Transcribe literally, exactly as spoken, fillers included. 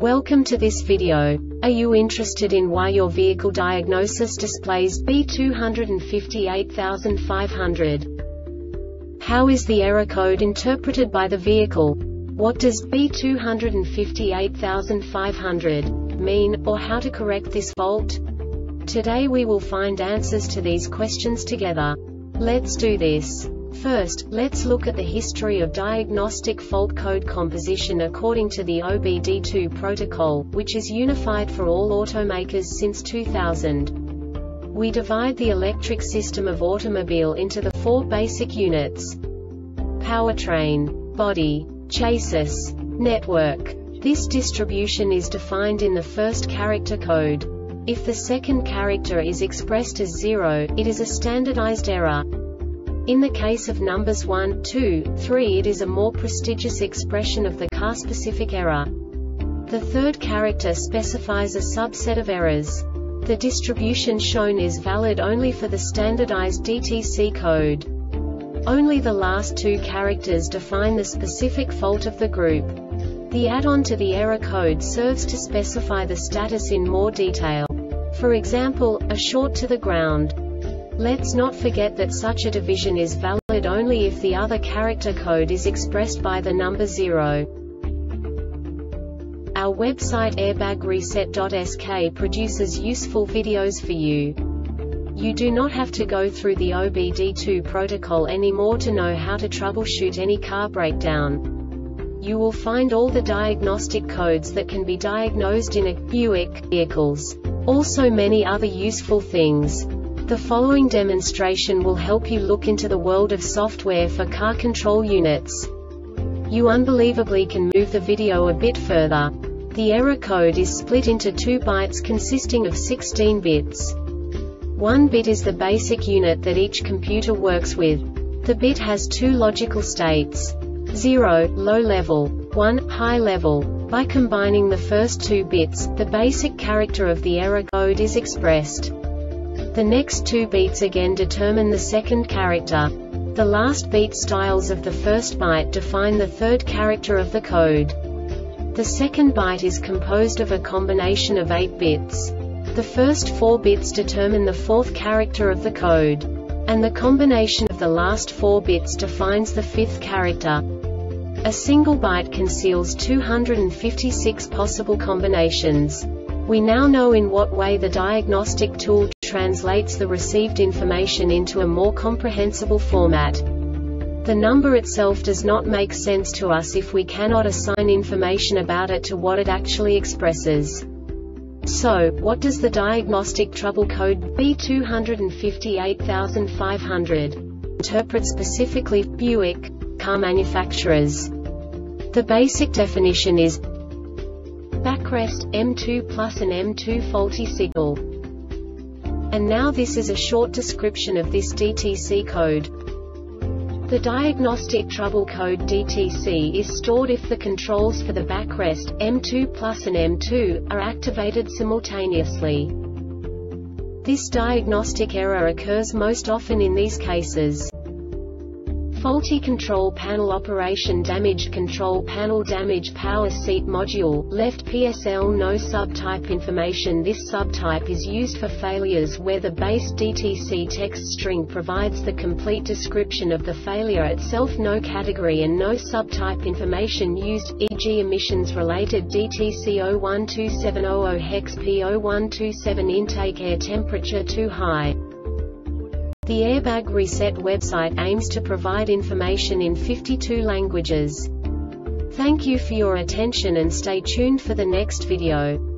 Welcome to this video. Are you interested in why your vehicle diagnosis displays B two five eight five hundred? How is the error code interpreted by the vehicle? What does B two five eight five hundred mean, or how to correct this fault? Today we will find answers to these questions together. Let's do this. First, let's look at the history of diagnostic fault code composition according to the O B D two protocol, which is unified for all automakers since two thousand. We divide the electric system of automobile into the four basic units: powertrain, body, chassis, network. This distribution is defined in the first character code. If the second character is expressed as zero, it is a standardized error. In the case of numbers one, two, three, it is a more prestigious expression of the car-specific error. The third character specifies a subset of errors. The distribution shown is valid only for the standardized D T C code. Only the last two characters define the specific fault of the group. The add-on to the error code serves to specify the status in more detail. For example, a short to the ground. Let's not forget that such a division is valid only if the other character code is expressed by the number zero. Our website airbag reset dot S K produces useful videos for you. You do not have to go through the O B D two protocol anymore to know how to troubleshoot any car breakdown. You will find all the diagnostic codes that can be diagnosed in a Buick vehicles. Also many other useful things. The following demonstration will help you look into the world of software for car control units. You unbelievably can move the video a bit further. The error code is split into two bytes consisting of sixteen bits. One bit is the basic unit that each computer works with. The bit has two logical states: zero, low level, one, high level. By combining the first two bits, the basic character of the error code is expressed. The next two beats again determine the second character. The last beat styles of the first byte define the third character of the code. The second byte is composed of a combination of eight bits. The first four bits determine the fourth character of the code. And the combination of the last four bits defines the fifth character. A single byte conceals two hundred fifty-six possible combinations. We now know in what way the diagnostic tool translates the received information into a more comprehensible format. The number itself does not make sense to us if we cannot assign information about it to what it actually expresses. So, what does the diagnostic trouble code B two five eight five hundred interpret specifically for Buick car manufacturers? The basic definition is backrest, M two plus an M two faulty signal. And now this is a short description of this D T C code. The diagnostic trouble code D T C is stored if the controls for the backrest, M two plus and M two, are activated simultaneously. This diagnostic error occurs most often in these cases: faulty control panel operation, damaged control panel, damaged power seat module, left P S L, no subtype information. This subtype is used for failures where the base D T C text string provides the complete description of the failure itself, no category and no subtype information used, for example emissions related D T C zero one two seven zero zero hex P zero one two seven, intake air temperature too high. The Airbag Reset website aims to provide information in fifty-two languages. Thank you for your attention and stay tuned for the next video.